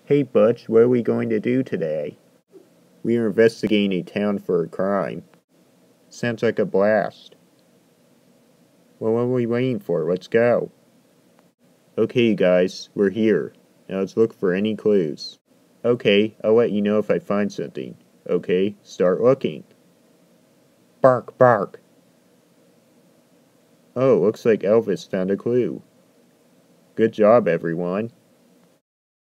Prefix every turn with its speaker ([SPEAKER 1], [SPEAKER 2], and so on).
[SPEAKER 1] Hey Butch, what are we going to do today? We are investigating a town for a crime. Sounds like a blast. Well, what are we waiting for? Let's go. Okay, guys, we're here. Now let's look for any clues. Okay, I'll let you know if I find something. Okay, start looking. Bark, bark. Oh, looks like Elvis found a clue. Good job, everyone.